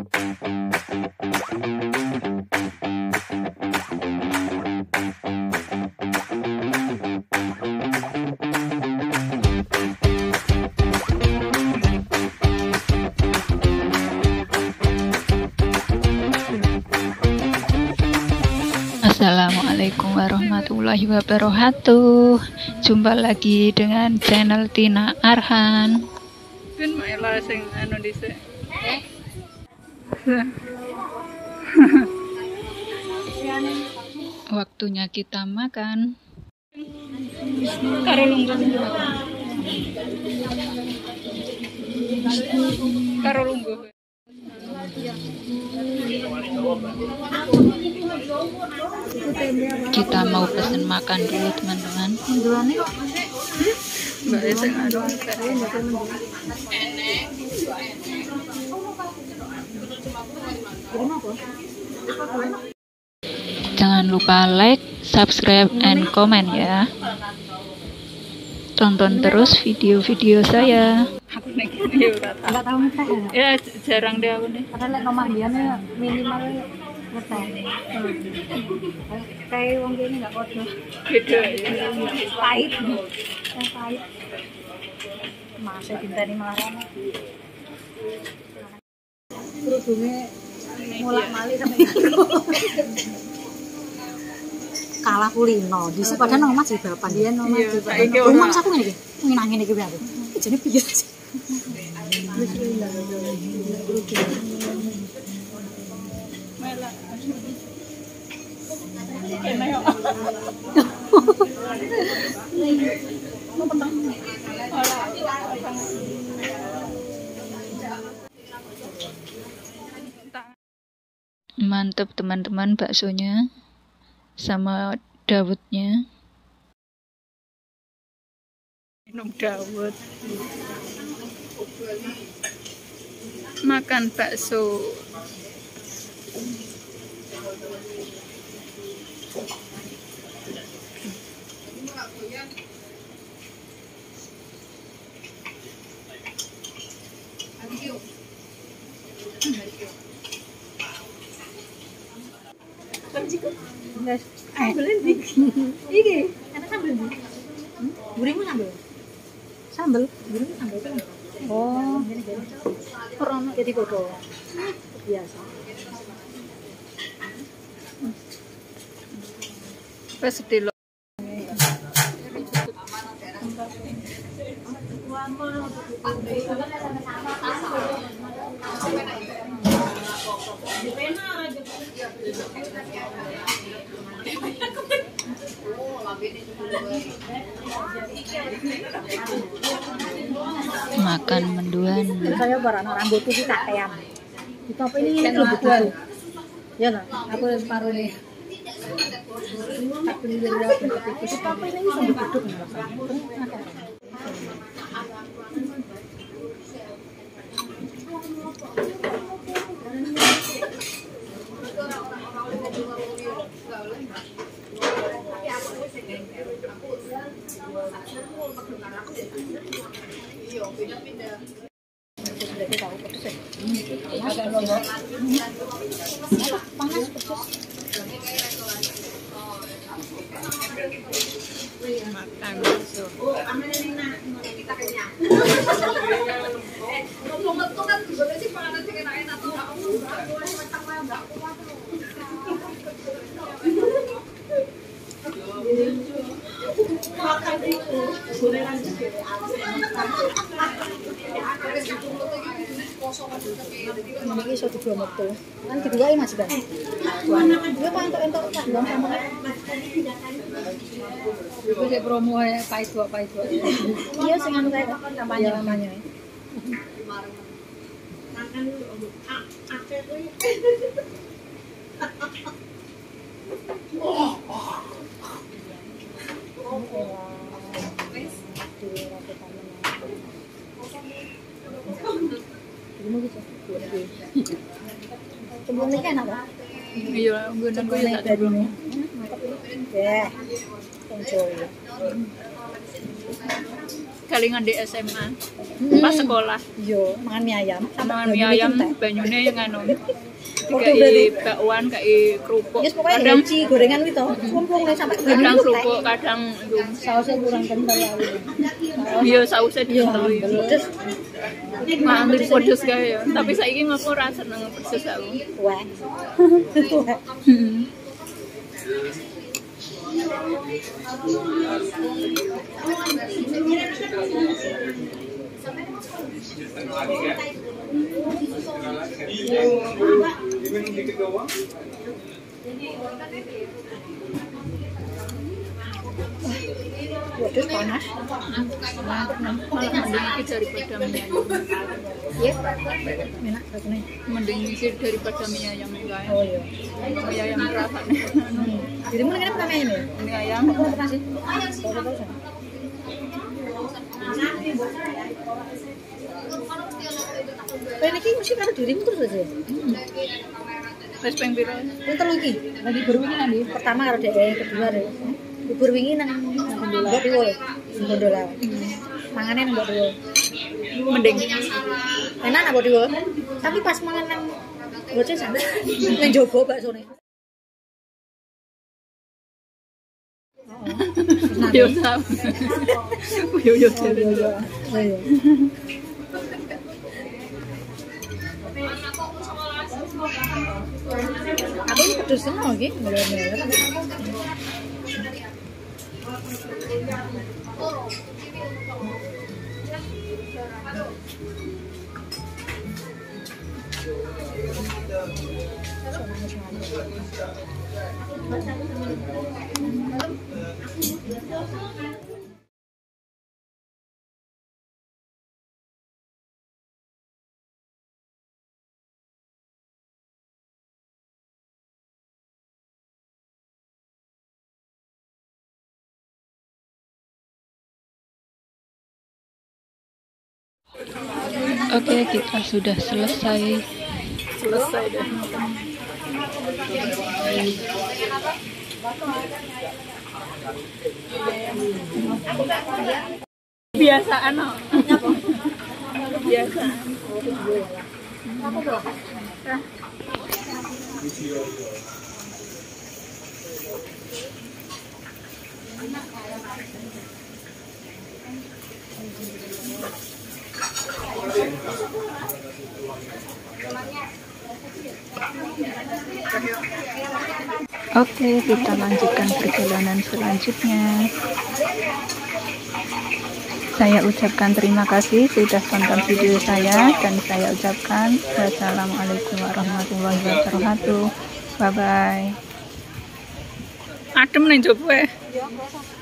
Assalamualaikum warahmatullahi wabarakatuh. Jumpa lagi dengan channel Tina Arhan. Kan maela sing anu dhisik. Waktunya kita makan. Karo lungguh. Karo lungguh. Kita mau pesen makan dulu teman-teman. Mbak sing anu. Jangan lupa like, subscribe, and comment ya. Tonton terus video-video saya. Aku nek iki ora tahu. Enggak tahu ngeteh ya? Ya jarang deh aku nih. Karena lek nomah biasanya minimal ngeteh. Kayak wong kene enggak podo. Beda ya. Pahit. Pahit. Masih dinteni malah rono. Kerudunge mulak-malik sampai kalah kulino. Dhisik padahal nomah jibapan dia nomah jibapan. Rumah aku ngene iki. Ngene iki aku. Jane piye sih? Mantap teman-teman baksonya sama dawetnya. Minum dawet. Makan bakso. Guys, sambel iki. Enak sambel iki. Gurihmu sambel. Sambel, gurihmu sambel kan. Oh, ora jadi foto. Biasa. Pas delok. Makan menduan. Saya barang rambut iki kakean. Itu apa ini lebih ya nah, aku separuh nih. Aku ini dari aku itu apa ini sambil duduk panas pedes. Makan bakso. Ini iso dibuat metu. Kan dibuahi Mas Bang. Dia kok entuk-entuk tak bilang sama. Iku sik promo ae pahit dua. Iya sing anu kae kampanye. Sebelum nikah enak kan? Iya, nggonen kuwi tak dari ini. Ya, enjoy. Kalingan di SMA. Pas sekolah. Yo, mangan mie ayam. Mangan mie ayam banyune yang anu. Waktu berarti. Kayak bakwan, kayak kerupuk. Yes, pokoknya kadang gorengan itu, kumpul sampai Kadang kerupuk, kadang sausnya kurang kental ya. iya sausnya ditoi. Terus Mangan pedes kae ya. Tapi saiki ngopo ora seneng pedes aku. wah. Waduh panas. Malah mending iki daripada mie ayam. Ya, enak rasanya. Mending iki daripada mie ayam kae. Oh iya. Mie ayam rasane. Dirimu kan pertama ini. Mie ayam Aku pernah sih. Terus. Ini mesti karo dirimu terus aja. wis ping piro? Pinter lagi. Lagi baru wingi nanti. Pertama karo dhek, kedua deh. Bubur wingi nang Mbok Dewo. Gondola. Mangane nang Mbok Dewo. Mending Enak nang Mbok Dewo. Tapi pas mangan nang Bocah sana nang jowo baksone. yo sam. Yo yo. Aku ini pedes semua lagi, ngeler-ngeler. Oke, kita sudah selesai. Selesai deh. Biasaan no. Biasa. Oke, kita lanjutkan perjalanan selanjutnya. Saya ucapkan terima kasih sudah tonton video saya, dan saya ucapkan wassalamualaikum warahmatullahi wabarakatuh. Bye bye. Adem ning jopo